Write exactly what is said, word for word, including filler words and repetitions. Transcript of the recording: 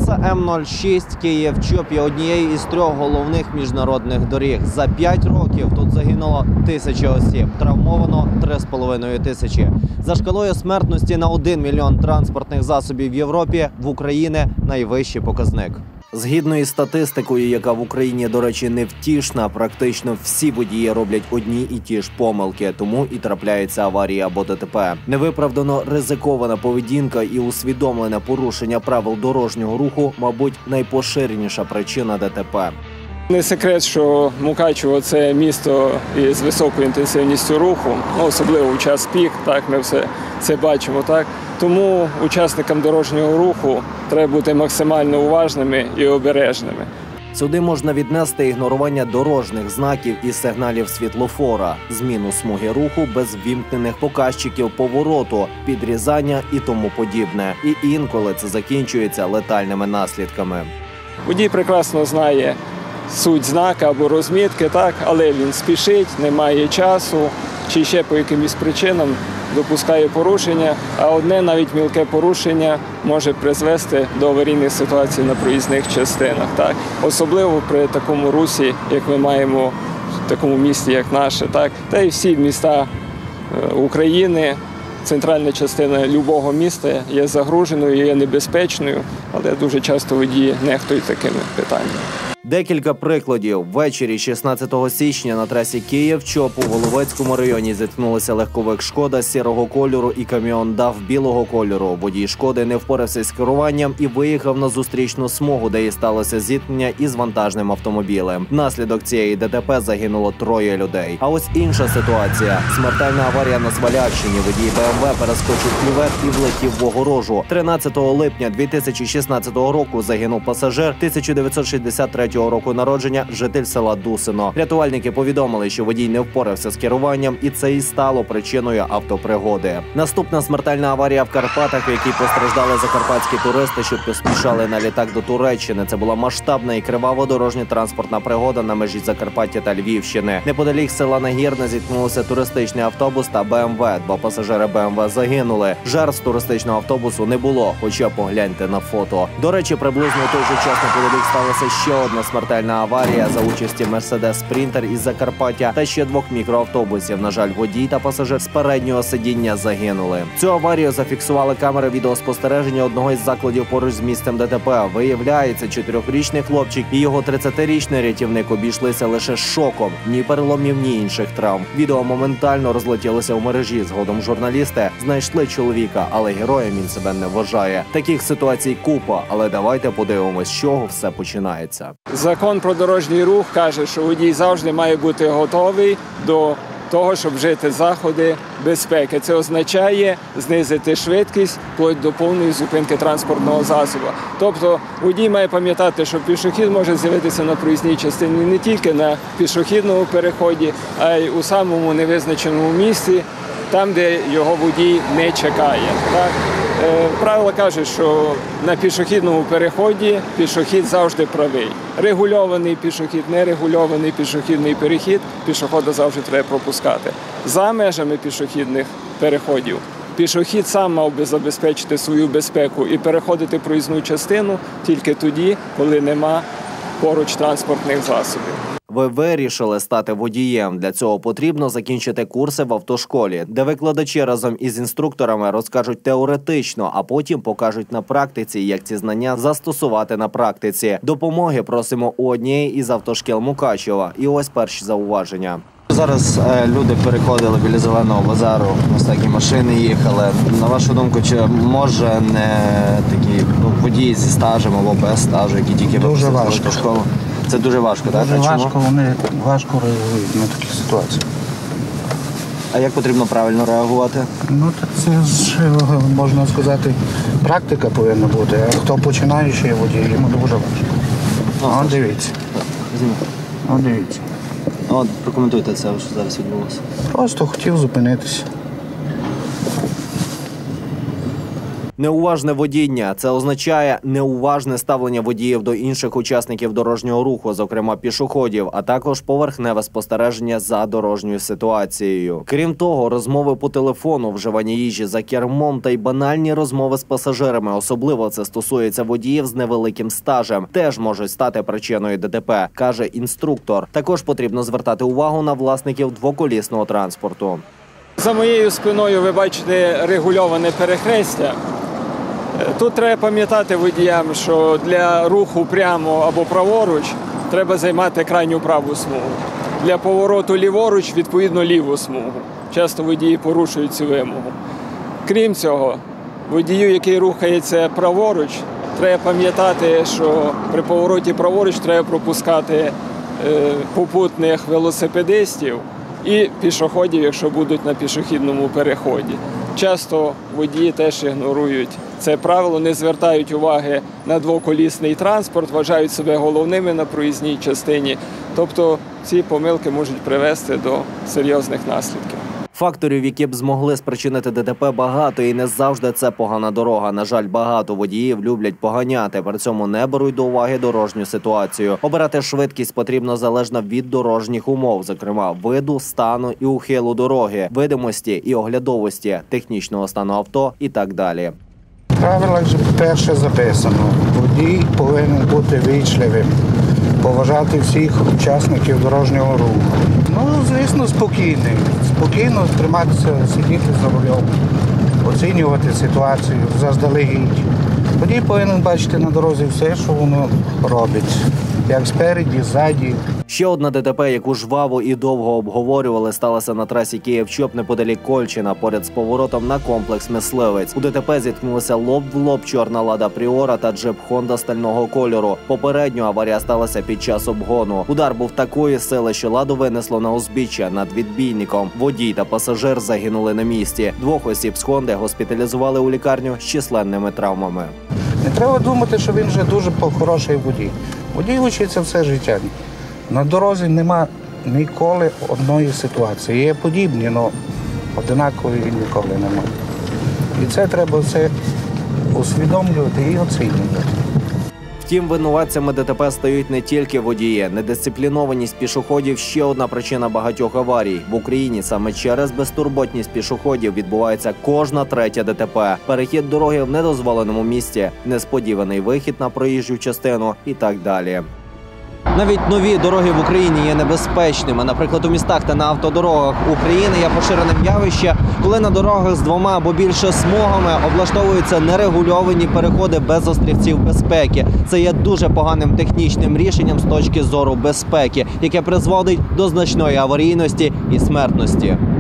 Траса М нуль шість Київ-Чоп є однією із трьох головних міжнародних доріг. За п'ять років тут загинуло тисячі осіб, травмовано три з половиною тисячі. За шкалою смертності на один мільйон транспортних засобів в Європі в Україні найвищий показник. Згідно із статистикою, яка в Україні, до речі, невтішна, практично всі водії роблять одні і ті ж помилки, тому і трапляється аварія або ДТП. Невиправдано ризикована поведінка і усвідомлене порушення правил дорожнього руху, мабуть, найпоширеніша причина ДТП. Не секрет, що Мукачево – це місто із високою інтенсивністю руху, особливо у час пік, так, ми все це бачимо. Так. Тому учасникам дорожнього руху треба бути максимально уважними і обережними. Сюди можна віднести ігнорування дорожніх знаків і сигналів світлофора, зміну смуги руху без ввімкнених показчиків повороту, підрізання і тому подібне. І інколи це закінчується летальними наслідками. Водій прекрасно знає суть знака або розмітки, так, але він спішить, не має часу, чи ще по якимось причинам допускає порушення, а одне навіть мілке порушення може призвести до аварійних ситуацій на проїзних частинах. Так. Особливо при такому русі, як ми маємо в такому місті, як наше, так, та й всі міста України. Центральна частина будь-якого міста є загруженою, є небезпечною, але дуже часто водії нехтують такими питаннями. Декілька прикладів. Ввечері шістнадцятого січня на трасі Київ-Чоп у Воловецькому районі зіткнулися легковик «Шкода» сірого кольору і каміон «ДАФ» білого кольору. Водій «Шкоди» не впорався з керуванням і виїхав на зустрічну смугу, де і сталося зіткнення із вантажним автомобілем. Внаслідок цієї ДТП загинуло троє людей. А ось інша ситуація. Смертельна аварія на Свалявщині. Водій Б М В перескочив кювет і влетів в огорожу. тринадцятого липня дві тисячі шістнадцятого року загинув пасажир тисяча дев'ятсот шістдесят третього року народження, житель села Дусино. Рятувальники повідомили, що водій не впорався з керуванням, і це і стало причиною автопригоди. Наступна смертельна аварія в Карпатах, в якій постраждали закарпатські туристи, що поспішали на літак до Туреччини. Це була масштабна і кривава дорожньо-транспортна пригода на межі Закарпаття та Львівщини. Неподалік села Нагірне зіткнулися туристичний автобус та Б М В. Два пасажири Б М В загинули. Жертв з туристичного автобусу не було, хоча погляньте на фото. До речі, приблизно у той же час неподалік сталося ще одна смертельна аварія за участі Мерседес Спрінтер із Закарпаття та ще двох мікроавтобусів. На жаль, водій та пасажир з переднього сидіння загинули. Цю аварію зафіксували камери відеоспостереження одного із закладів поруч з місцем ДТП. Виявляється, чотирьохрічний хлопчик і його тридцятирічний рятівник обійшлися лише шоком. Ні переломів, ні інших травм. Відео моментально розлетілося в мережі. Згодом журналісти знайшли чоловіка, але героєм він себе не вважає. Таких ситуацій купа, але давайте подивимось, з чого все починається. Закон про дорожній рух каже, що водій завжди має бути готовий до того, щоб вжити заходи безпеки. Це означає знизити швидкість вплоть до повної зупинки транспортного засобу. Тобто водій має пам'ятати, що пішохід може з'явитися на проїзній частині не тільки на пішохідному переході, а й у самому невизначеному місці, там, де його водій не чекає. Так? Правило каже, що на пішохідному переході пішохід завжди правий. Регульований пішохід, нерегульований пішохідний перехід, пішохода завжди треба пропускати. За межами пішохідних переходів пішохід сам мав би забезпечити свою безпеку і переходити проїзну частину тільки тоді, коли нема поруч транспортних засобів. Ви вирішили стати водієм. Для цього потрібно закінчити курси в автошколі, де викладачі разом із інструкторами розкажуть теоретично, а потім покажуть на практиці, як ці знання застосувати на практиці. Допомоги просимо у однієї із автошкіл Мукачева. І ось перші зауваження. Зараз е, люди переходили біля Зеленого базару, ось такі машини їхали. На вашу думку, чи може не такі ну, водії зі стажем або без стажу, які тільки випустили автошколу? Це дуже важко, так? Дуже важко, вони важко реагують на такі ситуації. А як потрібно правильно реагувати? Ну, так це ж, можна сказати, практика повинна бути. А хто починаючий водій, йому дуже важко. Ну, О, дивіться. О, дивіться. От, прокоментуйте це, що зараз відбулося. Просто хотів зупинитися. Неуважне водіння – це означає неуважне ставлення водіїв до інших учасників дорожнього руху, зокрема пішоходів, а також поверхневе спостереження за дорожньою ситуацією. Крім того, розмови по телефону, вживання їжі за кермом та й банальні розмови з пасажирами, особливо це стосується водіїв з невеликим стажем, теж можуть стати причиною ДТП, каже інструктор. Також потрібно звертати увагу на власників двоколісного транспорту. За моєю спиною ви бачите регульоване перехрестя. Тут треба пам'ятати водіям, що для руху прямо або праворуч треба займати крайню праву смугу. Для повороту ліворуч, відповідно, ліву смугу. Часто водії порушують цю вимогу. Крім цього, водію, який рухається праворуч, треба пам'ятати, що при повороті праворуч треба пропускати е, попутних велосипедистів і пішоходів, якщо будуть на пішохідному переході. Часто водії теж ігнорують це правило, не звертають уваги на двоколісний транспорт, вважають себе головними на проїзній частині. Тобто ці помилки можуть привести до серйозних наслідків. Факторів, які б змогли спричинити ДТП, багато, і не завжди це погана дорога. На жаль, багато водіїв люблять поганяти, при цьому не беруть до уваги дорожню ситуацію. Обирати швидкість потрібно залежно від дорожніх умов, зокрема виду, стану і ухилу дороги, видимості і оглядовості, технічного стану авто і так далі. В правилах же перше записано. Водій повинен бути вічливим, поважати всіх учасників дорожнього руху. Ну, звісно, спокійний. Спокійно триматися, сидіти за рулем, оцінювати ситуацію заздалегідь. Водій повинен бачити на дорозі все, що воно робить. Як спереді, ззаді. Ще одна ДТП, яку жваво і довго обговорювали, сталася на трасі Київ-Чоп неподалік Кольчина, поряд з поворотом на комплекс Мисливець. У ДТП зіткнулися лоб в лоб чорна Лада Пріора та джип Хонда стального кольору. Попередньо аварія сталася під час обгону. Удар був такої сили, що Ладу винесло на узбіччя над відбійником. Водій та пасажир загинули на місці. Двох осіб з Хонди госпіталізували у лікарню з численними травмами. Не треба думати, що він вже дуже хороший водій. Водій вчиться все життя. На дорозі нема ніколи одної ситуації. Є подібні, але одинакової ніколи немає. І це треба все усвідомлювати і оцінювати. Втім, винуватцями ДТП стають не тільки водії. Недисциплінованість пішоходів – ще одна причина багатьох аварій. В Україні саме через безтурботність пішоходів відбувається кожна третя ДТП. Перехід дороги в недозволеному місці, несподіваний вихід на проїжджу частину і так далі. Навіть нові дороги в Україні є небезпечними. Наприклад, у містах та на автодорогах України є поширеним явище, коли на дорогах з двома або більше смугами облаштовуються нерегульовані переходи без острівців безпеки. Це є дуже поганим технічним рішенням з точки зору безпеки, яке призводить до значної аварійності і смертності.